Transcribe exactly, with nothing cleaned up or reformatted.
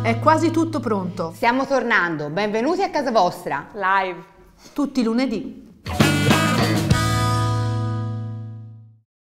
È quasi tutto pronto. Stiamo tornando, benvenuti a casa vostra. Live. Tutti i lunedì.